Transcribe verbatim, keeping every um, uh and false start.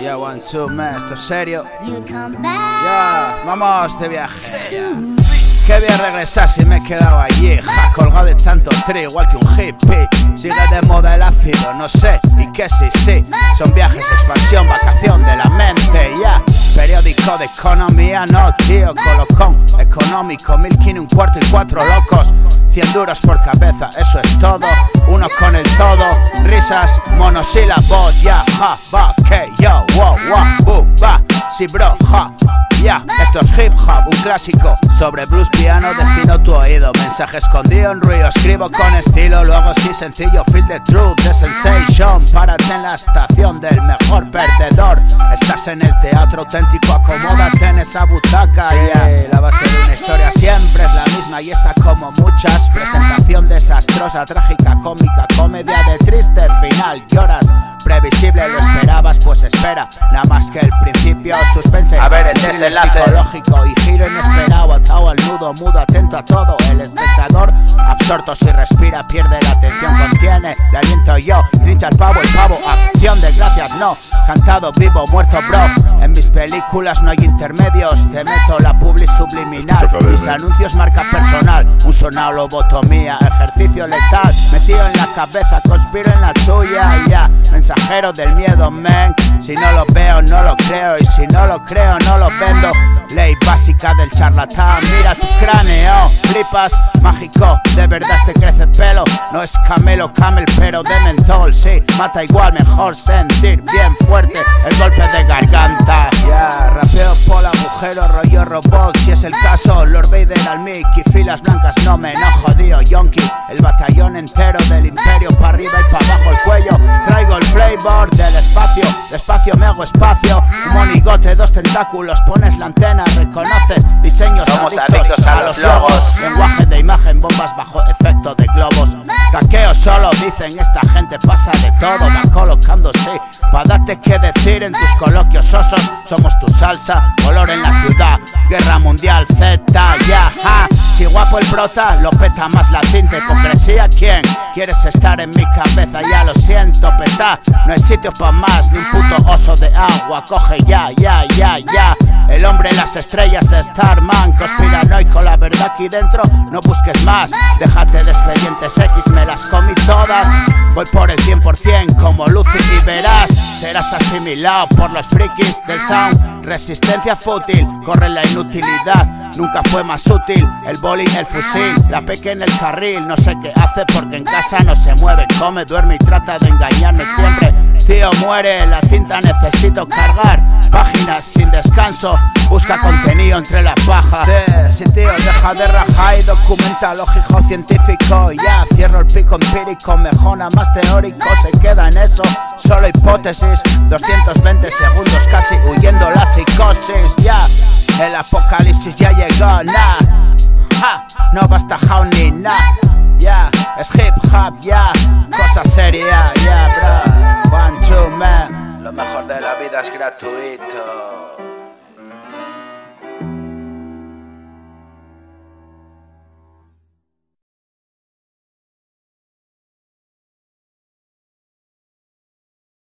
Ya, one, two, man, esto es serio. Ya, vamos de viaje. Ya. Qué bien regresar si me he quedado allí, ja, colgado de tanto tri, igual que un hippie. Sigue de moda el ácido, no sé, y que sí, sí. Son viajes, expansión, vacación de la mente, ya. Periódico de economía, no, tío, colocón económico, mil quini, un cuarto y cuatro locos. Cien duros por cabeza, eso es todo. Uno con el todo, risas, monosílabos, ya, ja, va, que, yo, wow, wow, uh, va, sí, bro, ja. Ya, yeah, esto es hip hop, un clásico. Sobre blues, piano, destino tu oído. Mensaje escondido en ruido, escribo con estilo. Luego sí sencillo, feel the truth, the sensation. Párate en la estación del mejor perdedor. Estás en el teatro auténtico, acomódate en esa butaca. Sí, yeah. La base de una historia siempre es la misma y está como muchas. Presentación desastrosa, trágica, cómica, comedia de triste final. Lloras, previsible, lo esperabas, pues espera. Nada más que el principio, suspense. A ver el desenlace psicológico y giro inesperado, atado al nudo, mudo, atento a todo. El espectador, absorto si respira, pierde la atención, contiene el aliento yo. Trincha el pavo, el pavo, acción de gracias, no. Cantado, vivo, muerto, bro. En mis películas no hay intermedios. Te meto la publi subliminal. Mis anuncios marca personal. Un sonado, lobotomía, ejercicio letal. Metido en la cabeza, conspiro en la tuya, ya. Yeah. Mensajero del miedo, man. Si no lo veo, no lo creo. Y si no lo creo, no lo vendo. Ley básica del charlatán. Mira tu cráneo, flipas, mágico. De verdad te crece pelo. No es camelo, camel, pero de mentol. Sí, mata igual, mejor sentir bien fuerte el golpe de garganta. Ya, yeah, rapeo por agujero, rollo robot. Si es el caso, Lord Vader al mic y filas blancas, no me enojo, dio yonki. El batallón entero del imperio, pa' arriba y pa' abajo el cuello. Traigo el flavor del espacio, despacio me hago espacio. Un monigote, dos tentáculos, pones la antena, reconoces diseños. Somos adictos, adictos a, a los logos. Lenguaje de imagen, bombas bajo efecto de globos. Taqueo solo, dicen, esta gente pasa de todo. Va colocándose, pa' darte que decir en tus coloquios osos. Somos tu salsa, color en la ciudad. Guerra mundial Z, ya, yeah, ja. Si guapo el prota, lo peta más la cinta. Hipocresía, ¿quién? Quieres estar en mi cabeza, ya lo siento, peta. No hay sitio pa' más, ni un puto oso de agua. Coge ya, ya, ya, ya. El hombre en las estrellas, Starman. Conspiranoico, la verdad aquí dentro, no busques más. Déjate de expedientes X, me las comí todas. Voy por el cien por cien como Lucy y verás. Serás asimilado por los frikis del sound. Resistencia fútil, corre la inutilidad. Nunca fue más útil el boli, el fusil. La peque en el carril, no sé qué hace porque en casa no se mueve. Come, duerme y trata de engañarme siempre. Tío, muere, la tinta necesito cargar. Páginas sin descanso, busca contenido entre las pajas. Sí, sí, tío, deja de rajar y documenta lógico científico. Ya, cierro el pico empírico, mejora más teórico. Se queda en eso, solo hipótesis. doscientos veinte segundos casi huyendo la psicosis. Ya, el apocalipsis ya llegó, nah. Ja, no basta how ni nah. Ya, es hip hop, ya, cosa seria, ya, bro. One, two, man. Lo mejor de la vida es gratuito.